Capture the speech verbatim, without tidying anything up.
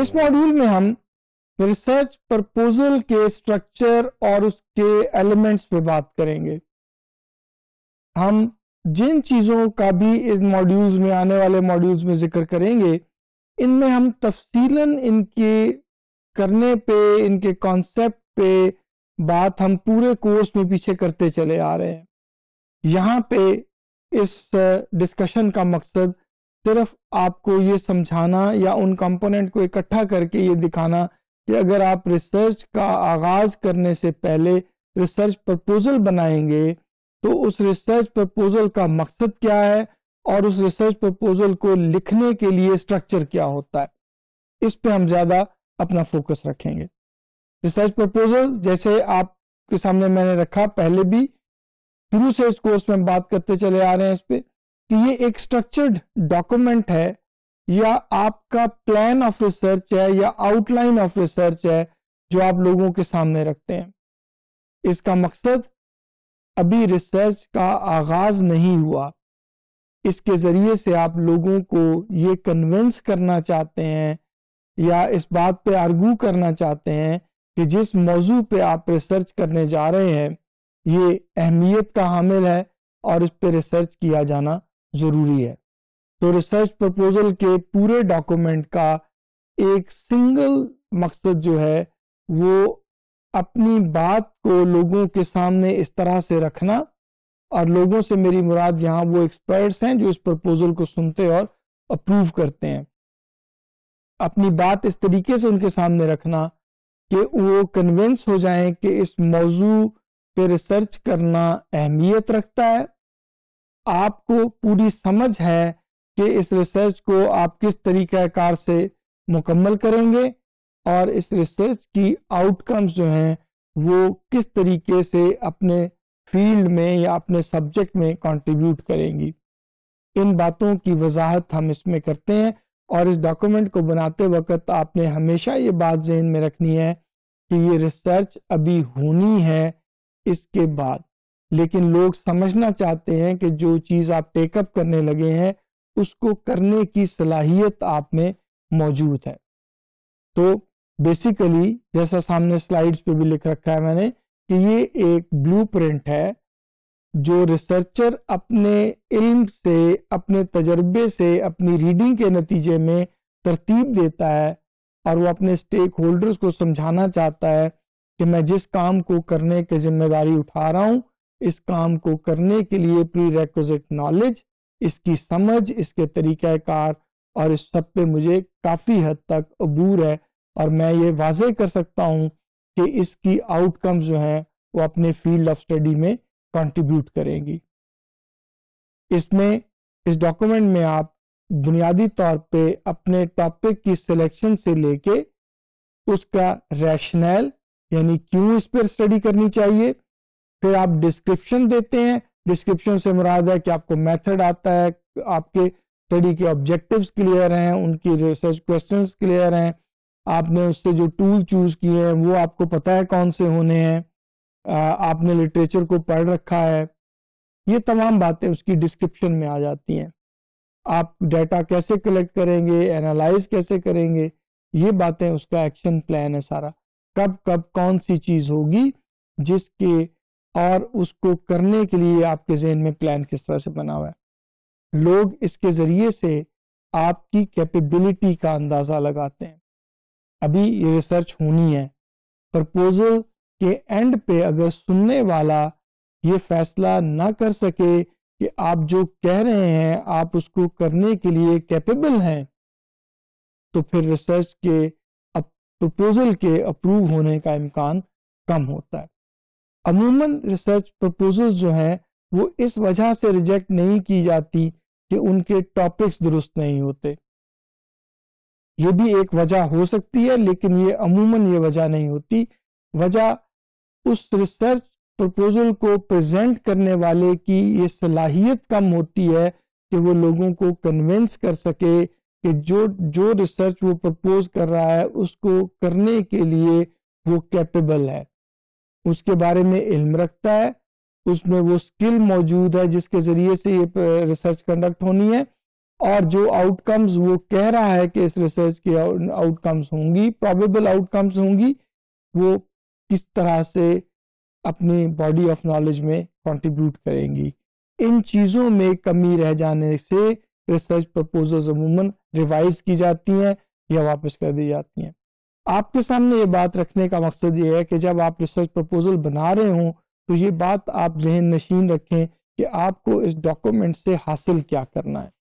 اس module میں ہم research proposal کے سٹرکچر اور اس کے ایلیمنٹس پہ بات کریں گے. ہم جن چیزوں کا بھی اس ماڈیولز میں آنے والے ماڈیولز میں ذکر کریں گے ان میں ہم تفصیلاً ان کے کرنے پہ ان کے کانسیپٹ پہ بات ہم پورے کورس میں پیچھے کرتے چلے آ رہے ہیں. یہاں پہ اس ڈسکشن کا مقصد صرف آپ کو یہ سمجھانا یا ان کمپوننٹ کو اکٹھا کر کے یہ دکھانا کہ اگر آپ ریسرچ کا آغاز کرنے سے پہلے ریسرچ پرپوزل بنائیں گے تو اس ریسرچ پرپوزل کا مقصد کیا ہے اور اس ریسرچ پرپوزل کو لکھنے کے لیے سٹرکچر کیا ہوتا ہے. اس پہ ہم زیادہ اپنا فوکس رکھیں گے. ریسرچ پرپوزل جیسے آپ کے سامنے میں نے رکھا، پہلے بھی شروع سے اس کورس میں بات کرتے چلے آ رہے ہیں اس پہ کہ یہ ایک سٹرکچرڈ ڈاکومنٹ ہے یا آپ کا پلان آف ریسرچ ہے یا آؤٹ لائن آف ریسرچ ہے جو آپ لوگوں کے سامنے رکھتے ہیں. اس کا مقصد ابھی ریسرچ کا آغاز نہیں ہوا، اس کے ذریعے سے آپ لوگوں کو یہ کنونس کرنا چاہتے ہیں یا اس بات پہ آرگو کرنا چاہتے ہیں کہ جس موضوع پہ آپ ریسرچ کرنے جا رہے ہیں یہ اہمیت کا حامل ہے اور اس پہ ریسرچ کیا جانا ضروری ہے. تو ریسرچ پرپوزل کے پورے ڈاکومنٹ کا ایک سنگل مقصد جو ہے وہ اپنی بات کو لوگوں کے سامنے اس طرح سے رکھنا، اور لوگوں سے میری مراد یہاں وہ ایکسپرٹس ہیں جو اس پرپوزل کو سنتے اور اپروو کرتے ہیں. اپنی بات اس طریقے سے ان کے سامنے رکھنا کہ وہ کنونس ہو جائیں کہ اس موضوع پہ ریسرچ کرنا اہمیت رکھتا ہے، آپ کو پوری سمجھ ہے کہ اس ریسرچ کو آپ کس طریقہ کار سے مکمل کریں گے اور اس ریسرچ کی آؤٹ کمز جو ہیں وہ کس طریقے سے اپنے فیلڈ میں یا اپنے سبجیکٹ میں کنٹریبیوٹ کریں گی. ان باتوں کی وضاحت ہم اس میں کرتے ہیں، اور اس ڈاکومنٹ کو بناتے وقت آپ نے ہمیشہ یہ بات ذہن میں رکھنی ہے کہ یہ ریسرچ ابھی ہونی ہے اس کے بعد، لیکن لوگ سمجھنا چاہتے ہیں کہ جو چیز آپ ٹیک اپ کرنے لگے ہیں اس کو کرنے کی صلاحیت آپ میں موجود ہے. تو بیسیکلی جیسا سامنے سلائیڈز پہ بھی لکھ رکھا ہے میں نے کہ یہ ایک بلو پرنٹ ہے جو ریسرچر اپنے علم سے، اپنے تجربے سے، اپنی ریڈنگ کے نتیجے میں ترتیب دیتا ہے، اور وہ اپنے سٹیک ہولڈرز کو سمجھانا چاہتا ہے کہ میں جس کام کو کرنے کی ذمہ داری اٹھا رہا ہوں اس کام کو کرنے کے لیے پری ریکوزٹ نالج، اس کی سمجھ، اس کے طریقہ کار اور اس سب پہ مجھے کافی حد تک عبور ہے، اور میں یہ واضح کر سکتا ہوں کہ اس کی آؤٹ کم جو ہیں وہ اپنے فیلڈ آف اسٹڈی میں کنٹریبیوٹ کریں گی. اس میں اس ڈاکومنٹ میں آپ بنیادی طور پہ اپنے ٹاپک کی سلیکشن سے لے کے اس کا ریشنل یعنی کیوں اس پر اسٹڈی کرنی چاہیے، پھر آپ ڈسکرپشن دیتے ہیں. ڈسکرپشن سے مراد ہے کہ آپ کو میتھڈ آتا ہے، آپ کے اسٹڈی کے آبجیکٹیوز کلیئر ہیں، ان کی ریسرچ کوسچنز کلیئر ہیں، آپ نے اس سے جو ٹول چوز کیے ہیں وہ آپ کو پتہ ہے کون سے ہونے ہیں، آپ نے لٹریچر کو پڑھ رکھا ہے. یہ تمام باتیں اس کی ڈسکرپشن میں آ جاتی ہیں. آپ ڈیٹا کیسے کلیکٹ کریں گے، اینالائز کیسے کریں گے، یہ باتیں اس کا ایکشن پلان ہے سارا، کب کب کون سی چیز ہوگی جس کے اور اس کو کرنے کے لیے آپ کے ذہن میں پلان کس طرح سے بنا ہوا ہے. لوگ اس کے ذریعے سے آپ کی کیپیبلٹی کا اندازہ لگاتے ہیں. ابھی یہ ریسرچ ہونی ہے، پرپوزل کے اینڈ پہ اگر سننے والا یہ فیصلہ نہ کر سکے کہ آپ جو کہہ رہے ہیں آپ اس کو کرنے کے لیے کیپیبل ہیں، تو پھر ریسرچ کے پرپوزل کے اپروو ہونے کا امکان کم ہوتا ہے. عموماً ریسرچ پرپوزل جو ہیں وہ اس وجہ سے ریجیکٹ نہیں کی جاتی کہ ان کے ٹاپکس درست نہیں ہوتے. یہ بھی ایک وجہ ہو سکتی ہے لیکن یہ عموماً یہ وجہ نہیں ہوتی. وجہ اس ریسرچ پرپوزل کو پریزنٹ کرنے والے کی یہ صلاحیت کم ہوتی ہے کہ وہ لوگوں کو کنونس کر سکے کہ جو جو ریسرچ وہ پرپوز کر رہا ہے اس کو کرنے کے لیے وہ کیپیبل ہے، اس کے بارے میں علم رکھتا ہے، اس میں وہ سکل موجود ہے جس کے ذریعے سے یہ ریسرچ کنڈکٹ ہونی ہے، اور جو آؤٹ کمز وہ کہہ رہا ہے کہ اس ریسرچ کی آؤٹ کمز ہوں گی، پرابیبل آؤٹ کمز ہوں گی، وہ کس طرح سے اپنی باڈی آف نالج میں کنٹریبیوٹ کریں گی. ان چیزوں میں کمی رہ جانے سے ریسرچ پرپوزلز عموماً ریوائز کی جاتی ہیں یا واپس کر دی جاتی ہیں. آپ کے سامنے یہ بات رکھنے کا مقصد یہ ہے کہ جب آپ ریسرچ پرپوزل بنا رہے ہوں تو یہ بات آپ ذہن نشین رکھیں کہ آپ کو اس ڈاکومنٹ سے حاصل کیا کرنا ہے.